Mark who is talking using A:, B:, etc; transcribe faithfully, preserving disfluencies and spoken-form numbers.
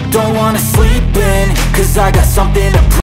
A: don't wanna sleep in, cause I got something to prove.